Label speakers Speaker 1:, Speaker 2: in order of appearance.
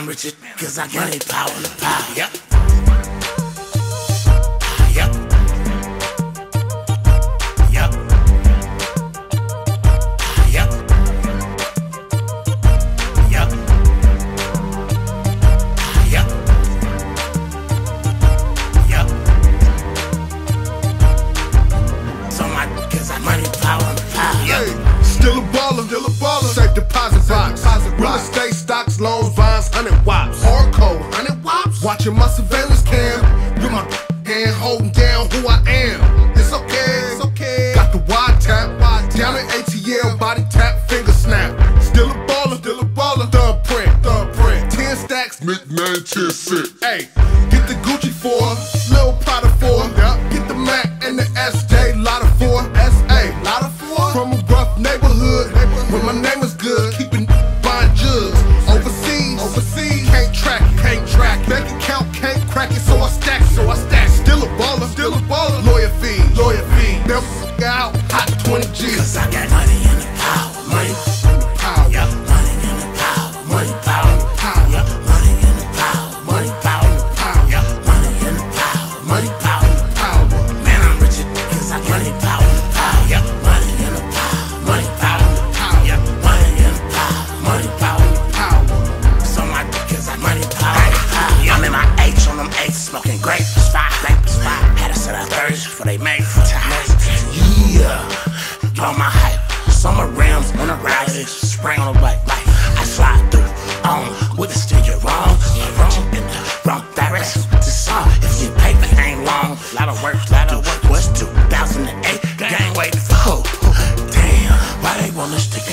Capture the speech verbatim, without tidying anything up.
Speaker 1: I'm Richard, cause I got it power, power, yep.
Speaker 2: Still a baller, still a baller. Safe deposit box, real estate stocks, loans, bonds, hundred wops. Hardcore, hundred wops. Watching my surveillance cam, with my hand holding down who I am. It's okay, it's okay. Got the wide tap, wide down in A T L, body tap, finger snap. Still a baller, still a baller. Thumb print, thumb print. Ten stacks, Nick nine, ten cent. Hey, get the Gucci for, Lil Prada for. Get the Mac and the S J, Lotta for. S A, Lotta for. From a rough neighborhood, where my name is good, keeping buying jugs. Overseas, overseas, can't track it, can't track it. Bank account can't crack it, so I stack it, so I stack it. Still a baller, still a baller. Lawyer fee, lawyer fee. Never f out, hot twenty G's.
Speaker 1: Cause I got money in the power, money in the power, yeah. Money in the power, money power, power, yeah. Money in the power, money power, power, yeah. Money in the power, money power, power. Man, I'm Richard, cause I got it power, power, yeah. Money in the power, money power, power, yeah. Money in the power, money power, power. So my cause I money power, power, yeah. I'm in my H on them eights, smoking grapes, five, grapes, five. Had to set up thirst before they made for time. Yeah, get on my hype. Summer rims on the rise, spring on the bike. I slide through on with the still you're wrong. You're wrong in the wrong direction. This song, if you paper ain't long. Lot of work, lot of work. What's two thousand eight? Gang waiting for hope. Damn, why they wanna stick